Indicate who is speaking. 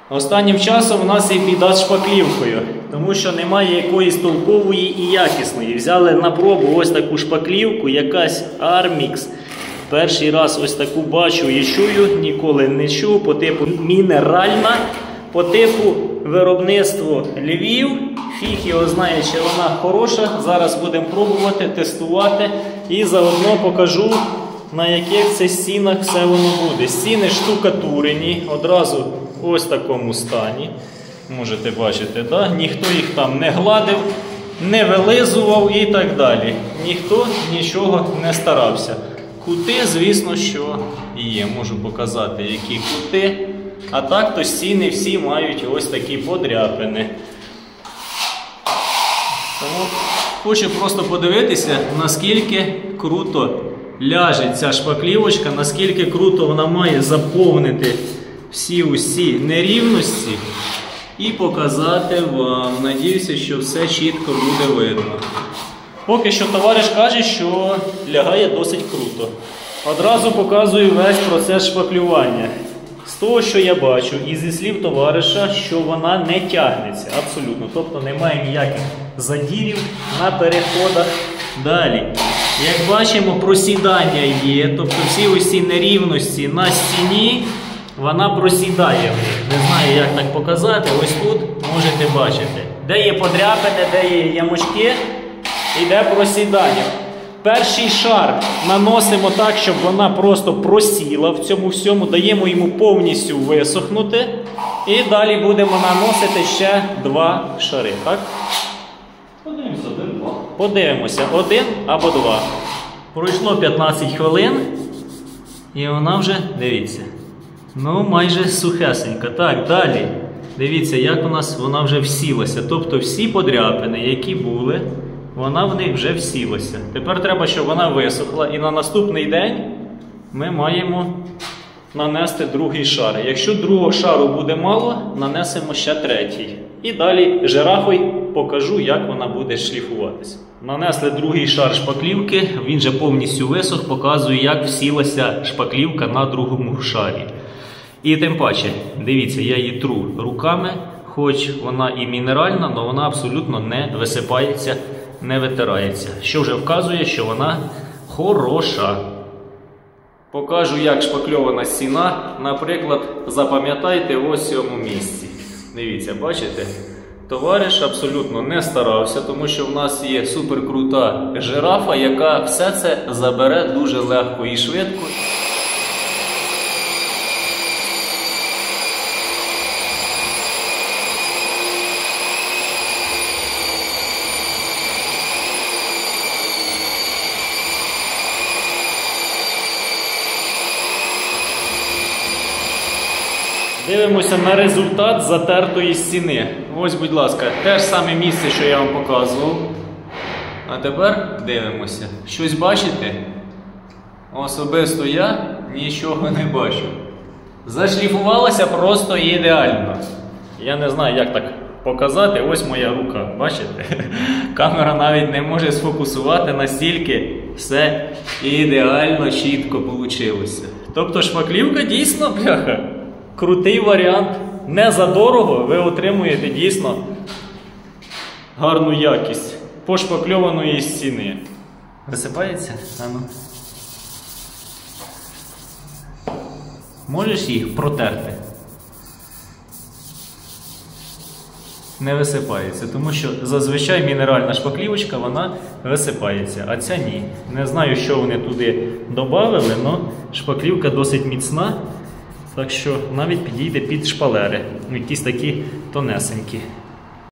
Speaker 1: Останнім часом у нас є біда з шпаклівкою, тому що немає якоїсь толкової і якісної. Взяли на пробу ось таку шпаклівку, якась Armix. Перший раз ось таку бачу і чую, ніколи не чув, по типу мінеральна, по типу виробництво Львів. Фіг його знає, чи вона хороша. Зараз будемо пробувати, тестувати і заодно покажу, на яких це стінах все воно буде. Стіни штукатурені, одразу ось в такому стані. Можете бачити, да? Ніхто їх там не гладив, не вилизував і так далі. Ніхто нічого не старався. Кути, звісно, що є. Можу показати, які кути. А так то стіни всі мають ось такі подряпини. Тому хочу просто подивитися, наскільки круто ляже ця шпаклівочка, наскільки круто вона має заповнити всі усі нерівності і показати вам. Надіюся, що все чітко буде видно. Поки що товариш каже, що лягає досить круто. Одразу показую весь процес шпаклювання. З того, що я бачу, і зі слів товариша, що вона не тягнеться абсолютно. Тобто немає ніяких задірів на переходах. Далі, як бачимо, просідання є. Тобто всі ось ці нерівності на стіні, вона просідає. Не знаю, як так показати. Ось тут можете бачити. Де є подряпини, де є ямочки, іде просідання. Перший шар наносимо так, щоб вона просто просіла в цьому всьому, даємо йому повністю висохнути. І далі будемо наносити ще 2 шари, так?
Speaker 2: Подивимося, 1-2.
Speaker 1: Подивимося, 1 або 2. Пройшло 15 хвилин, і вона вже, дивіться, ну майже сухесенька. Так, далі, дивіться, як у нас вона вже всілася. Тобто всі подряпини, які були, вона в них вже всілася. Тепер треба, щоб вона висохла. І на наступний день ми маємо нанести другий шар. Якщо другого шару буде мало, нанесемо ще 3-й. І далі жирафою покажу, як вона буде шліфуватися. Нанесли другий шар шпаклівки, він вже повністю висох, показую, як всілася шпаклівка на другому шарі. І тим паче, дивіться, я її тру руками, хоч вона і мінеральна, але вона абсолютно не висипається, не витирається. Що вже вказує, що вона хороша. Покажу, як шпакльована стіна. Наприклад, запам'ятайте ось в цьому місці. Дивіться, бачите? Товариш абсолютно не старався, тому що в нас є суперкрута жирафа, яка все це забере дуже легко і швидко. Дивимося на результат затертої стіни. Ось, будь ласка, те ж саме місце, що я вам показував. А тепер дивимося. Щось бачите? Особисто я нічого не бачу. Зашліфувалася просто ідеально. Я не знаю, як так показати. Ось моя рука, бачите? Камера навіть не може сфокусувати, настільки все ідеально чітко вийшло. Тобто шпаклівка дійсно, бляха, крутий варіант. Не за дорого ви отримуєте дійсно гарну якість пошпакльованої стіни. Висипається? Ану. Можеш їх протерти? Не висипається, тому що зазвичай мінеральна шпаклівочка, вона висипається, а ця ні. Не знаю, що вони туди додали, але шпаклівка досить міцна. Так що навіть підійде під шпалери, якісь такі тонесенькі.